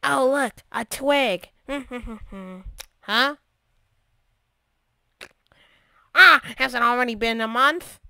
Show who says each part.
Speaker 1: Oh, look, a twig. Huh? Ah, has it already been a month?